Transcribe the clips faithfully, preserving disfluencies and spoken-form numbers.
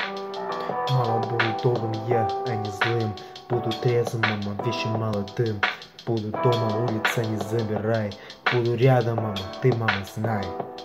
Мама, буду добрым я, а не злым. Буду трезвым, мама, вещи молодым. Буду дома, улица не забирай. Буду рядом, мама, ты, мама, знай.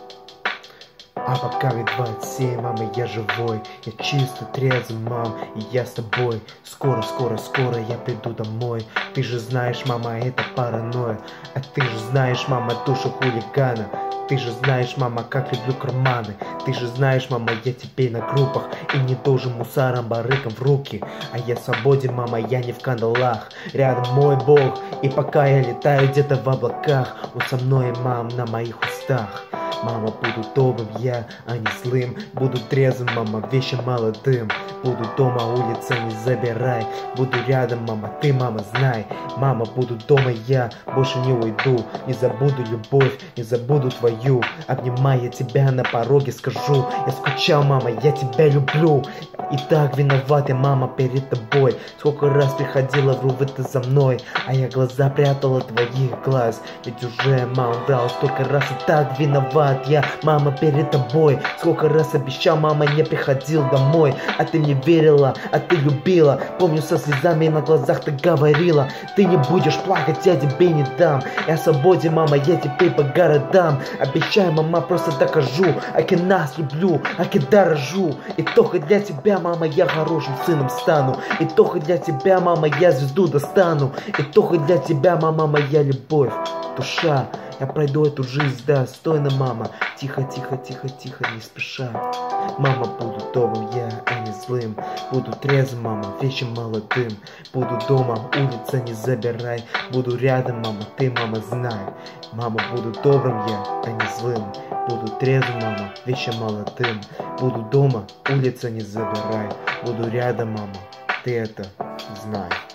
А пока ведь двадцать семь, мама, я живой. Я чисто трезвый, мам, и я с тобой. Скоро, скоро, скоро я приду домой. Ты же знаешь, мама, это паранойя. А ты же знаешь, мама, душу хулигана. Ты же знаешь, мама, как люблю карманы. Ты же знаешь, мама, я теперь на группах. И не должен мусором, барыком в руки. А я свободен, мама, я не в кандалах. Рядом мой Бог, и пока я летаю где-то в облаках, он со мной, мам, на моих устах. Мама, буду добрым я, а не злым. Буду трезвым, мама, вещи молодым. Буду дома, улица не забирай. Буду рядом, мама, ты, мама, знай. Мама, буду дома я, больше не уйду. Не забуду любовь, не забуду твою. Обнимая тебя на пороге скажу: я скучал, мама, я тебя люблю. И так виноват я, мама, перед тобой. Сколько раз приходила, вру, ты за мной, а я глаза прятала твоих глаз. Ведь уже, мама, врал столько раз, и так виноват я, мама, перед тобой. Сколько раз обещал, мама, не приходил домой, а ты мне верила, а ты любила. Помню, со слезами на глазах ты говорила: ты не будешь плакать, я тебе не дам. Я свободен, мама, я теперь по городам. Обещаю, мама, просто докажу, аки нас люблю, аки дорожу. И только для тебя, мама, я хорошим сыном стану. И только для тебя, мама, я звезду достану. И только для тебя, мама, моя любовь, душа. Я пройду эту жизнь достойно, мама. Тихо, тихо, тихо, тихо, не спеша. Мама, буду добрым я, а не злым. Буду трезвым, мама, вещи молодым. Буду дома, улица не забирай. Буду рядом, мама, ты, мама, знай. Мама, буду добрым я, а не злым. Буду трезвым, мама, вещи молодым. Буду дома, улица не забирай. Буду рядом, мама, ты это знай.